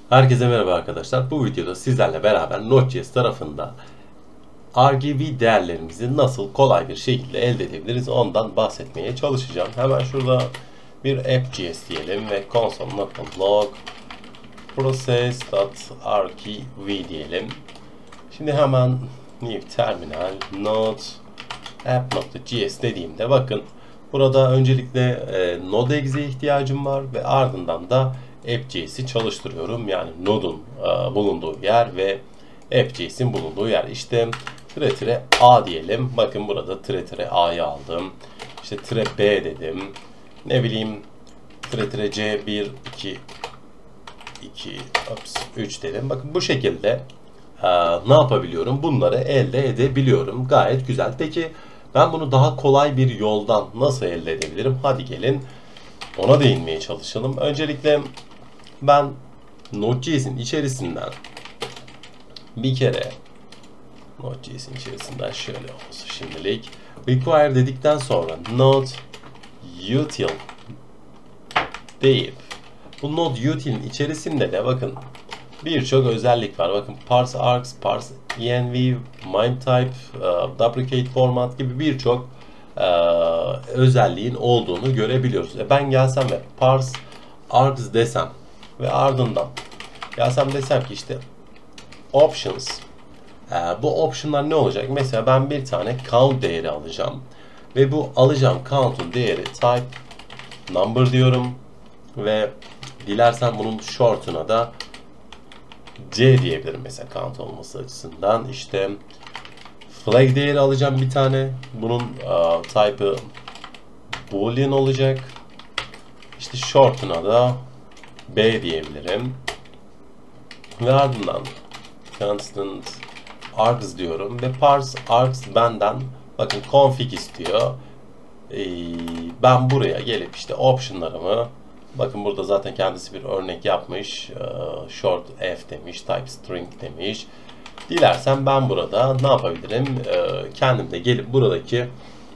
Herkese merhaba arkadaşlar. Bu videoda sizlerle beraber Node.js tarafında RGB değerlerimizi nasıl kolay bir şekilde elde edebiliriz ondan bahsetmeye çalışacağım. Hemen şurada bir app.js diyelim ve console.log process.rgb diyelim. Şimdi hemen new terminal node app.js dediğimde bakın burada öncelikle Node.exe'ye ihtiyacım var ve ardından da app.js'i çalıştırıyorum. Yani Node'un bulunduğu yer ve app.js'in bulunduğu yer. İşte -a diyelim. Bakın burada -a'yı aldım. İşte -b dedim. Ne bileyim -c 1 2 3 dedim. Bakın bu şekilde ne yapabiliyorum? Bunları elde edebiliyorum. Gayet güzel. Peki ben bunu daha kolay bir yoldan nasıl elde edebilirim? Hadi gelin ona değinmeye çalışalım. Öncelikle ben Node.js'in içerisinden bir kere Node.js'in içerisinden şöyle olsun şimdilik. Require dedikten sonra Node util deyip bu Node util'in içerisinde de bakın birçok özellik var. Bakın parse args, parse env, mime type, duplicate format gibi birçok özelliğin olduğunu görebiliyoruz. Ben gelsem ve parse args desem ve ardından gelsem desem ki işte options, bu optionlar ne olacak? Mesela ben bir tane count değeri alacağım ve bu alacağım count'un değeri type number diyorum ve dilersen bunun short'una da C diyebilirim mesela count olması açısından. İşte flag değeri alacağım bir tane. Bunun type'ı boolean olacak. İşte short'una da B diyebilirim. Ve ardından constant args diyorum ve parse args benden bakın config istiyor. Ben buraya gelip işte optionlarımı bakın burada zaten kendisi bir örnek yapmış. Short F demiş, type string demiş. Dilersen ben burada ne yapabilirim? Kendim de gelip buradaki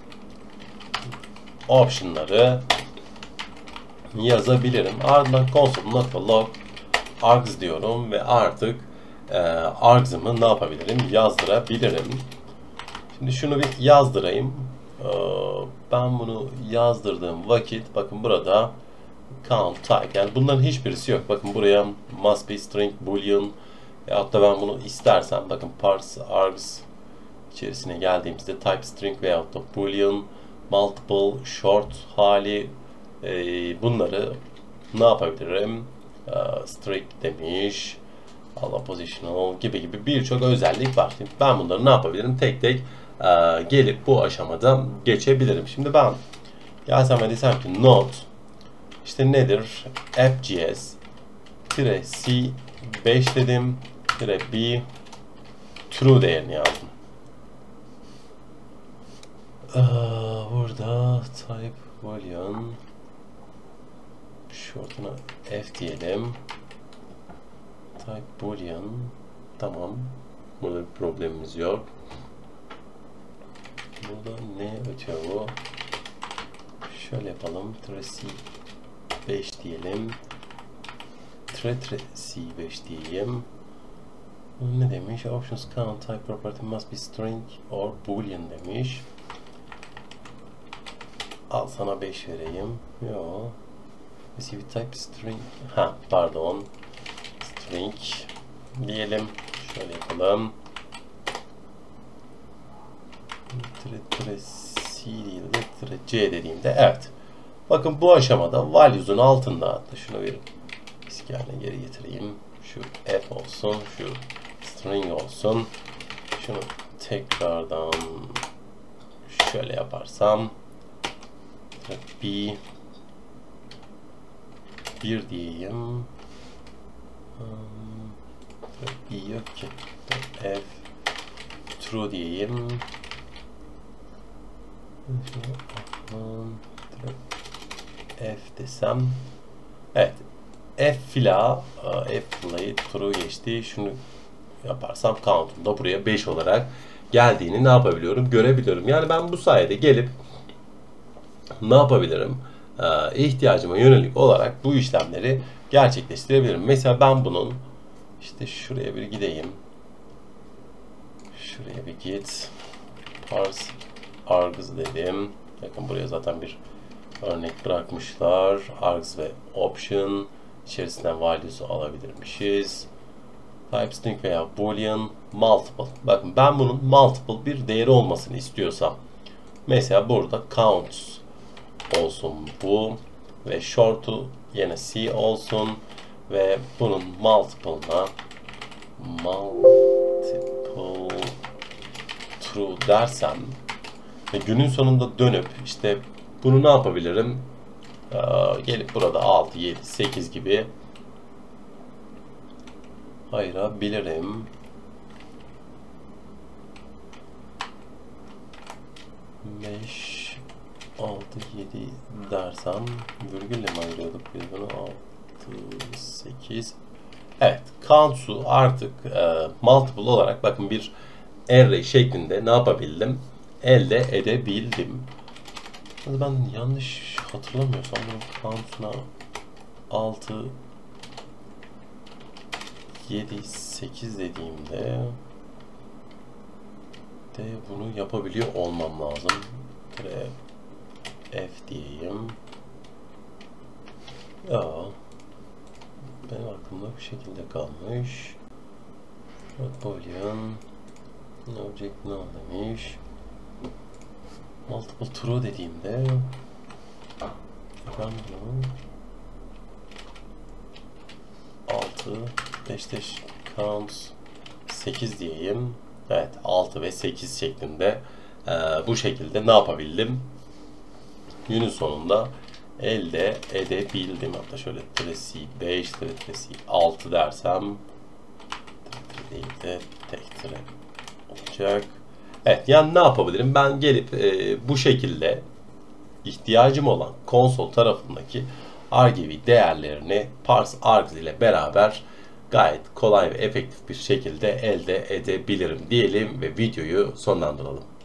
optionları yazabilirim. Ardından console.log args diyorum ve artık args'ımı ne yapabilirim? Yazdırabilirim. Şimdi şunu bir yazdırayım. Ben bunu yazdırdığım vakit bakın burada count type yani bunların hiçbirisi yok. Bakın buraya must be string boolean hatta ben bunu istersem bakın parse args içerisine geldiğimizde type string veyahut da boolean multiple short hali bunları ne yapabilirim? Strict demiş, all positional gibi birçok özellik var. Şimdi ben bunları ne yapabilirim? Tek tek gelip bu aşamada geçebilirim. Şimdi ben gelsem ve desem ki node işte nedir? app.js -c5 dedim -b true değerini yazdım. Burada type boolean short'una f diyelim. Type boolean tamam. Burada bir problemimiz yok. Burada ne ötüyor bu? Şöyle yapalım. -c5 diyelim. -c5 diyeyim. Ne demiş? Options count type property must be string or boolean demiş. Al sana 5 vereyim. Yo. Receive type string. Ha pardon. String diyelim. Şöyle yapalım. -c değil de -c dediğimde evet. Bakın bu aşamada values'un altında hatta şunu bir eski haline geri getireyim. Şu f olsun, şu string olsun. Şunu tekrardan şöyle yaparsam b 1 diyeyim. B yok ki. F true diyeyim. F desem. Evet. F fila true geçti. Şunu yaparsam count'um da buraya 5 olarak geldiğini ne yapabiliyorum? Görebiliyorum. Yani ben bu sayede gelip ne yapabilirim? İhtiyacıma yönelik olarak bu işlemleri gerçekleştirebilirim. Mesela ben bunun işte şuraya bir gideyim. Şuraya bir git. Parse args dedim. Bakın buraya zaten bir örnek bırakmışlar. Args ve option içerisinden values'u alabilirmişiz. Type string veya boolean multiple. Bakın ben bunun multiple bir değeri olmasını istiyorsam mesela burada counts olsun bu ve short'u yine c olsun ve bunun multiple'ına multiple true dersem ve günün sonunda dönüp işte bunu ne yapabilirim? Gelip burada 6, 7, 8 gibi ayırabilirim. 5, 6, 7 dersem virgülle mi ayırıyorduk biz bunu? 6, 8. Evet, counts'u artık multiple olarak bakın bir array şeklinde ne yapabildim? Elde edebildim. Ben yanlış hatırlamıyorsam bunun counts'una 6, 7, 8 dediğimde de bunu yapabiliyor olmam lazım. F diyeyim. Ya benim aklımda bu şekilde kalmış. Boolean object null demiş. Multiple true dediğimde ben bunu 6 5 counts 8 diyeyim. Evet 6 ve 8 şeklinde bu şekilde ne yapabildim? Günün sonunda elde edebildim. Hatta şöyle tresi 5 tresi 6 dersem değil de tek tre olacak. Evet yani ne yapabilirim? Ben gelip bu şekilde ihtiyacım olan konsol tarafındaki RGB değerlerini parse args ile beraber gayet kolay ve efektif bir şekilde elde edebilirim diyelim ve videoyu sonlandıralım.